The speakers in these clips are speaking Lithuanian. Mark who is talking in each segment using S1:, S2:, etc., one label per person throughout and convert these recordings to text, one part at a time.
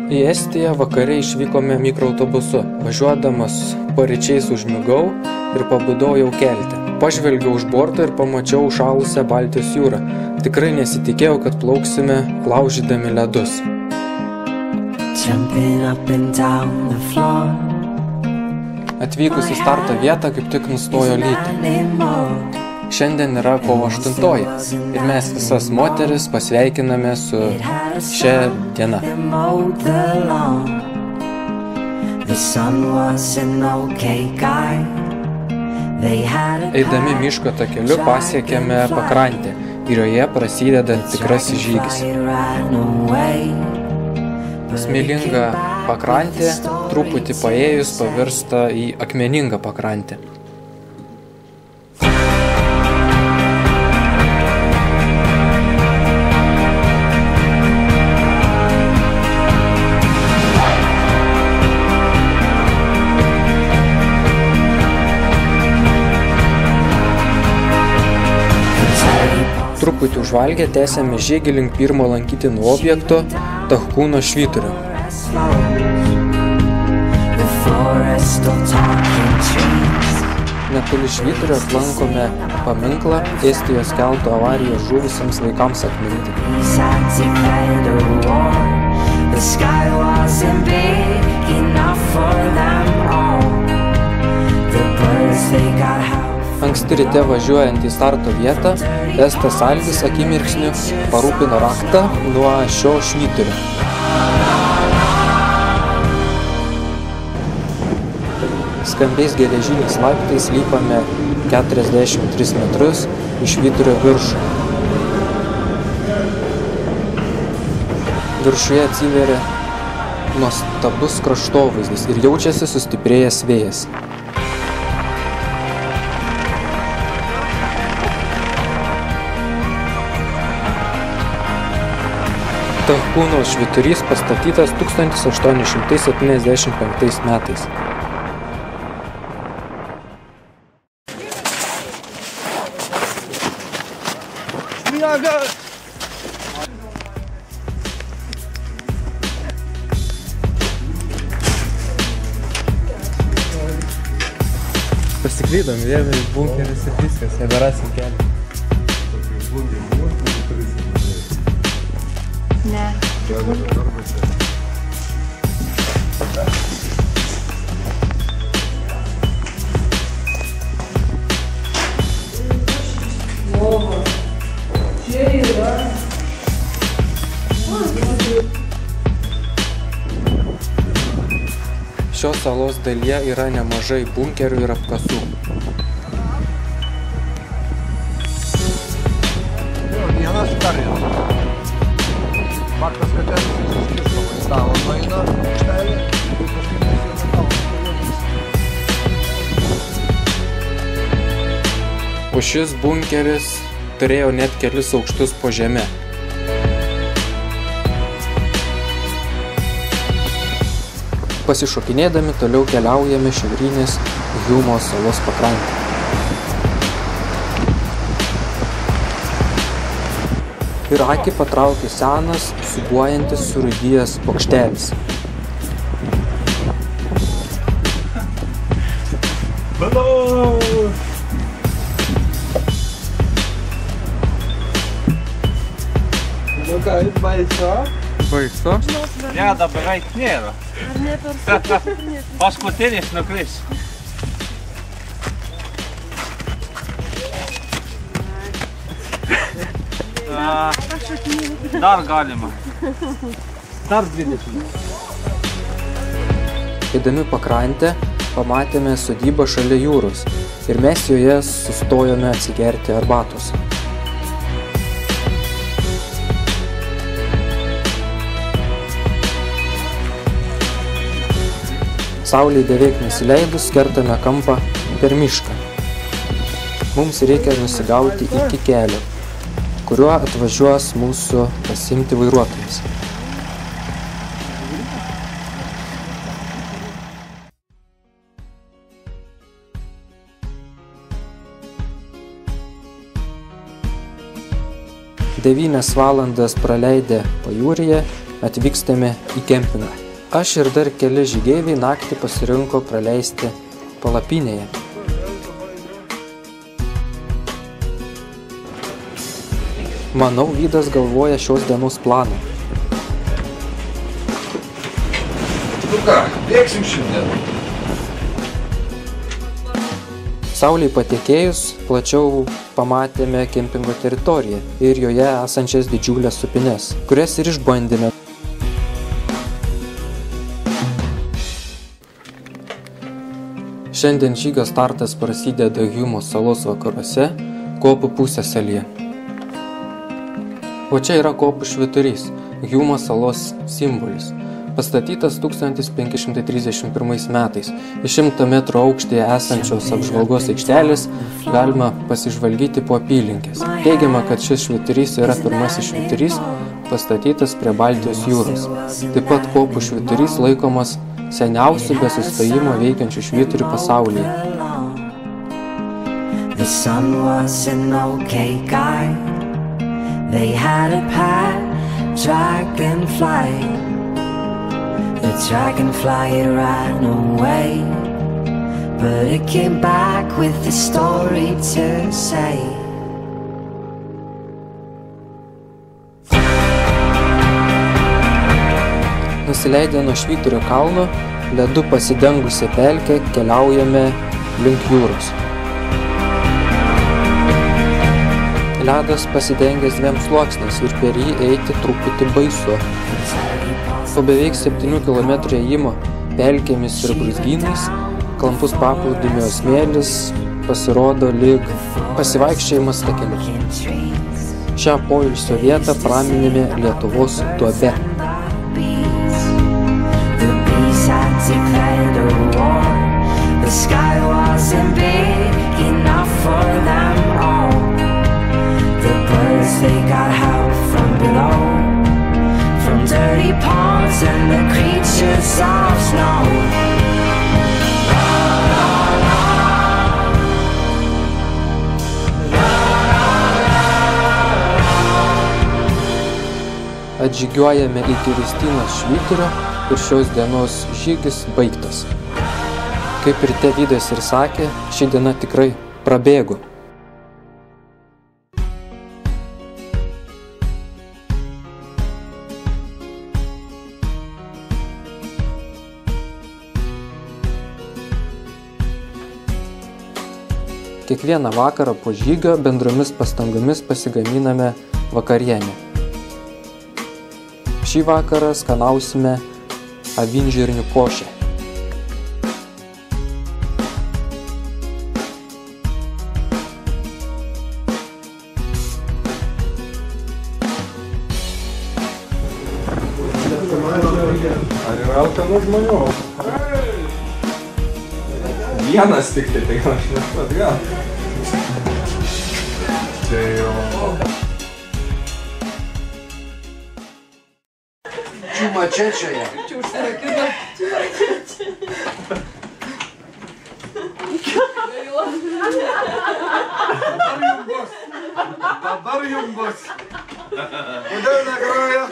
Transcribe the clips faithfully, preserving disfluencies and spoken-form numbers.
S1: Į Estiją vakare išvykome mikroautobusu. Važiuodamas paryčiais užmigau ir pabudau jau kelte. Pažvelgiau už borto ir pamačiau užšalusią Baltijos jūrą. Tikrai nesitikėjau, kad plauksime laužydami ledus. Atvykus į starto vietą kaip tik nustojo lyti. Šiandien yra kovo aštuntoji ir mes visas moteris pasveikiname su šia diena. Eidami miško takeliu pasiekėme pakrantę ir joje prasideda tikrasis žygis. Smėlinga pakrantė, truputį paėjus pavirsta į akmeningą pakrantę. Truputį užvalgę tęsėme žygį link pirmo lankytinų objekto Tachkūno švyturio. Netoli švyturio aplankome paminklą Estijos kelto avarijos žuvusiems vaikams atminti. Anksti ryte važiuojant į starto vietą, Estas Algis akimirksniu parūpino raktą nuo šio švyturio. Skambiais geležiniais laiptais lipame keturiasdešimt tris metrus į švyturio viršų. Viršuje atsiveria nuostabus kraštovaizdis ir jaučiasi sustiprėjęs vėjas. Tachkūno švyturys pastatytas tūkstantis aštuoni šimtai septyniasdešimt penktais metais. Pasiklydom, vėlai į bunkeris ir viskas, neberasim kelią. Ne. Čia yra. Šios salos dalyje yra nemažai bunkerių ir apkasų.
S2: Vienas karės. Faktas, kad ten visiškai stalo nueina aikštelė.
S1: O šis bunkeris turėjo net kelis aukštus po žeme. Pasišokinėdami toliau keliaujame šiaurinės Hjūmo salos pakrantę. Ir akį patraukė senas, siūbuojantis surūdijęs bokštelis.
S2: Nu ką, baisu?
S1: Baisu?
S3: Ne, dabar beveik nėra.
S4: Ar ne per sunku?
S3: Paskutinis nukris. Dar galima. Dar dvidešimt.
S1: Eidami pakrantę pamatėme sodybą šalia jūros ir mes joje sustojome atsigerti arbatos. Saulei beveik nesileidus kertame kampą per mišką. Mums reikia nusigauti iki kelio, kuriuo atvažiuos mūsų pasiimti vairuotojas. devynias valandas praleidę pajūryje atvykstame į kempingą. Aš ir dar keli žygeiviai naktį pasirinko praleisti palapinėje. Manau, Vydas galvoja šios dienos planą.
S2: Nu ką, bėgsim šiandien.
S1: Saulei patekėjus, plačiau pamatėme kempingo teritoriją ir joje esančias didžiulės supines, kurias ir išbandėme. Šiandien žygio startas prasideda Hjumo salos vakaruose, Kopų pusiasalyje. O čia yra Kopų švyturys, Hjumo salos simbolis. Pastatytas tūkstantis penki šimtai trisdešimt pirmais metais. Iš šimto metrų aukštyje esančios apžvalgos aikštelės galima pasižvalgyti po apylinkės. Teigiama, kad šis švyturys yra pirmasis švyturys pastatytas prie Baltijos jūros. Taip pat Kopų švyturys laikomas seniausiu be sustojimo veikiančiu švyturiu pasaulyje.
S5: The sun was an okay guy. They had a pet dragonfly. The dragonfly ran away, but it came back with a story to say.
S1: Nusileidę nuo Švyturio kalno, ledu pasidengusią pelkę keliaujame link jūros. Ledas pasidengęs dviem sluoksniais ir per jį eiti truputį baisu. Po beveik septynių kilometrų ėjimo pelkėmis ir brūzgynais, klampus paplūdimio smėlis pasirodo lyg pasivaikščiojimas takeliu. Šią poilsio vietą praminėme Lietuvos duobe.
S5: From dirty ponds and the creatures of snow. La, la, la. La, la, la.
S1: Atžygiuojame iki Ristynos Švyturio ir šios dienos žygis baigtas. Kaip ir te Vydas ir sakė, ši diena tikrai prabėgo. Kiekvieną vakarą po žygio bendromis pastangomis pasigaminame vakarienę. Šį vakarą skanausime avinžirnių košę.
S2: Ar yra alkanų žmonių? Vienas tik tai, tai gal aš nesu atgal. Čia jau... Čiumačečioje.
S4: Čia užsirakino.
S2: Dabar jum bus. Dabar jum bus. Kodėl negroja?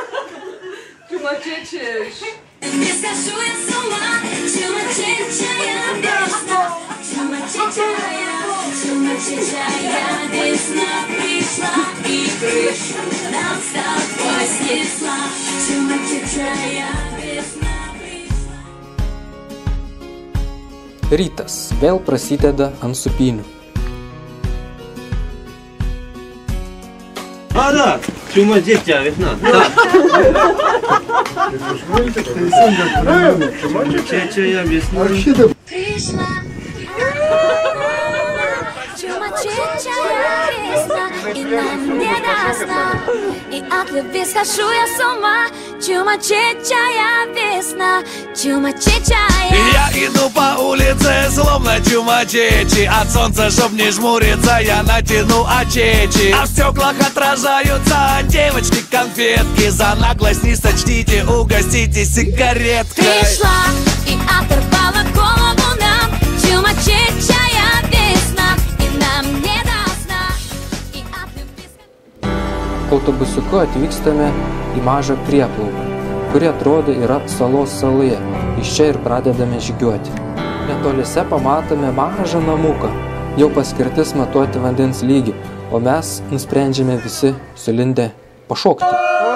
S4: Čiumačečiš.
S5: Не скажу я сама, чумачечая весна, чумачечая, чумачечая весна пришла и крышу нам с тобой снесла, чумачечая весна пришла.
S1: Rytas vėl prasideda ant supynių.
S3: А, да, чумачечая весна. Чумачечая весна.
S5: Пришла чумачечая весна, и нам не до сна, и от любви схожу я с ума. Чумачечая весна, чумачечая.
S6: Я иду по улице, словно чумачечи. От солнца, чтоб не жмуриться, я натяну очечи. А в стеклах отражаются девочки-конфетки. За наглость не сочтите, угоститесь сигареткой.
S5: Пришла и оторвала голову нам. Чумачечая весна, и нам не до сна, и от любви.
S1: Autobusiuku atvykstame į mažą prieplauką. kuri atrodo yra salos saloje. Iš čia ir pradedame žygiuoti. Netoliese pamatome mažą namuką, jau paskirtis matuoti vandens lygį, o mes nusprendžiame visi sulindę pašokti.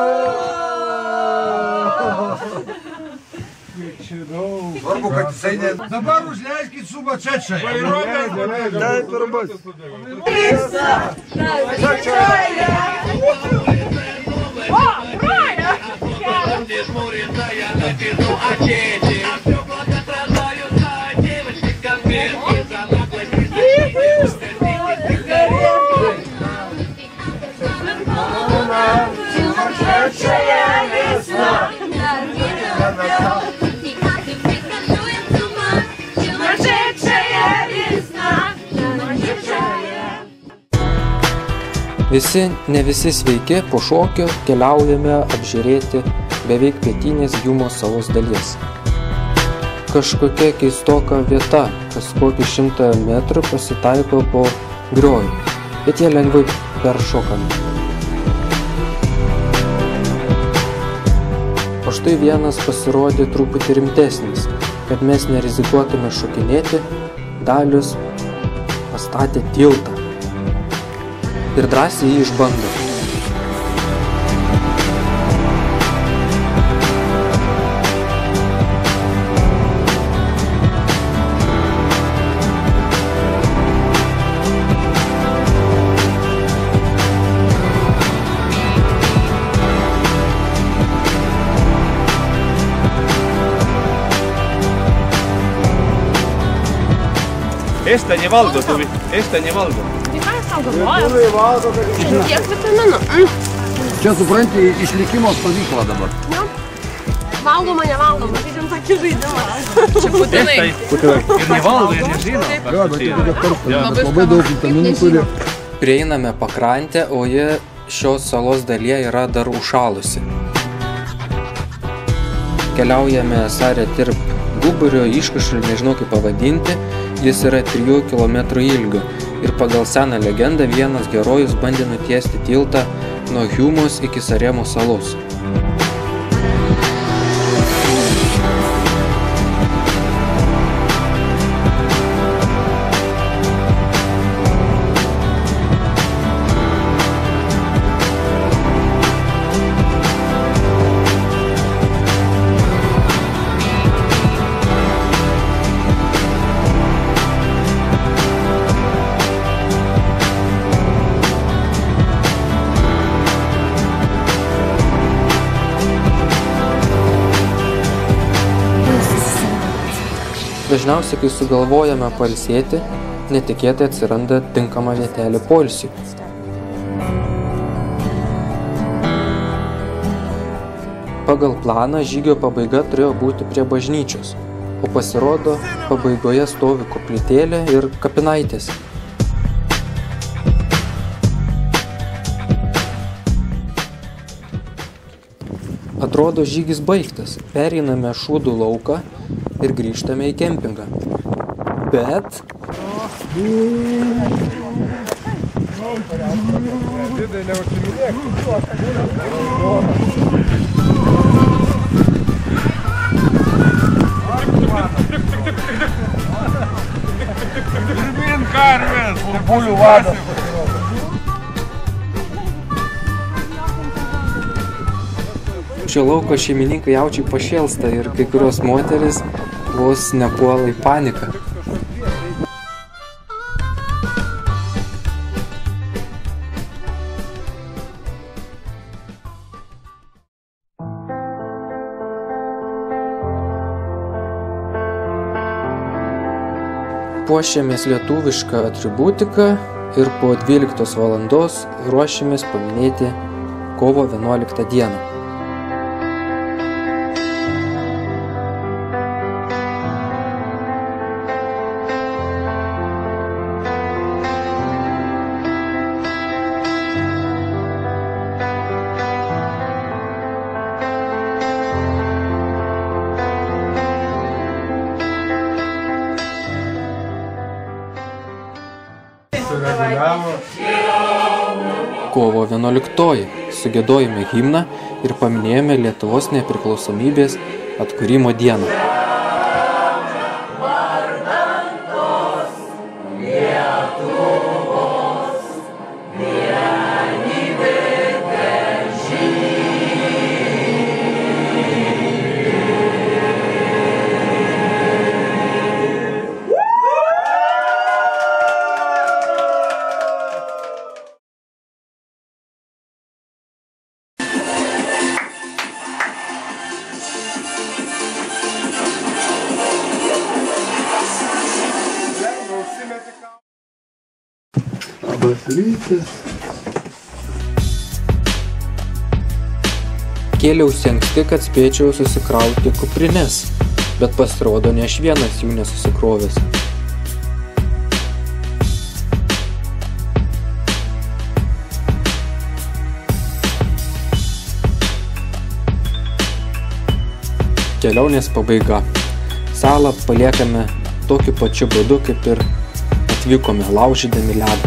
S2: Svarbu, kad jisai ne... Dabar užleiskit subą čečai. Taip ir bus.
S1: Visi, ne visi sveiki, po šokio keliaujame apžiūrėti beveik pietinės Hjumos salos dalies. Kažkokia keistoka vieta, kas kokį šimtą metrų pasitaiko po griovį, bet jie lengvai peršokami. O štai vienas pasirodė truputį rimtesnis, kad mes nerizikuotume šokinėti, Dalius pastatė tiltą ir drąsiai jį išbando.
S3: Esta nevalgo, tu, esta nevalgo.
S4: Tai ką jūs tau galvojat? Tiek vitaminų.
S2: Čia supranti, išlikimo stovykla dabar.
S4: Nu, valgoma, nevalgoma. Tai ten tokį žaidimą. Čia būtinai.
S3: Ir nevalgo, ir nežino.
S2: Jo, bet tik tokia karšta, bet labai daug vitaminų turi.
S1: Prieiname pakrantę, o ji šios salos dalyje yra dar užšalusi. Keliaujame Sarė Tirp Guburio iškašulį, nežinau kaip pavadinti. Jis yra trijų kilometrų ilgio ir pagal seną legendą vienas herojus bandė nutiesti tiltą nuo Hjumos iki Saremo salos. Dažniausiai, kai sugalvojame pailsėti, netikėtai atsiranda tinkama vietelė poilsiui. Pagal planą žygio pabaiga turėjo būti prie bažnyčios, o pasirodo, pabaigoje stovi koplytėlė ir kapinaitės. Atrodo, žygis baigtas. Pereiname Šūdų lauką ir grįžtame į kempingą. Bet...
S2: Pirmin karvės, pulių vadas.
S1: Šio lauko šeimininkai jaučiai pašėlsta ir kai kurios moteris vos nepuola į paniką. Puošėmės lietuvišką atributiką ir po dvyliktos valandos ruošėmės paminėti kovo vienuoliktą dieną.
S2: Sureguliavo.
S1: kovo vienuoliktoji, sugiedojome himną ir paminėjome Lietuvos nepriklausomybės atkūrimo dieną.
S2: Labas rytas.
S1: Kėliausi anksti, kad spėčiau susikrauti kuprines, bet pasirodo ne aš vienas jų nesusikrovęs. Kelionės pabaiga. Salą paliekame tokiu pačiu būdu, kaip ir atvykome, laužydami ledą.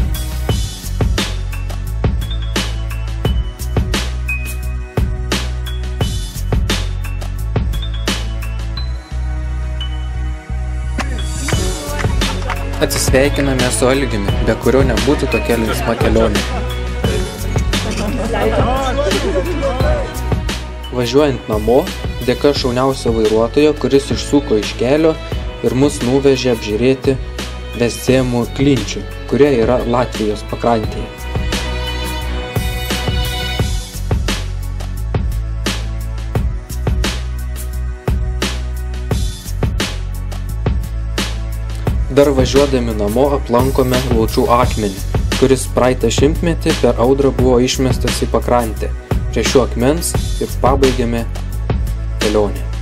S1: Atsisveikiname su Algiumi, be kurio nebūtų tokia linksma kelionė. Važiuojant namo, dėka šauniausio vairuotojo, kuris išsuko iš kelio ir mus nuvežė apžiūrėti Vesdzemų klinčių, kurie yra Latvijos pakrantėje. Dar važiuodami namo aplankome Laučų akmenį, kuris praeitą šimtmetį per audrą buvo išmestas į pakrantę. Prie šio akmens ir pabaigėme kelionę.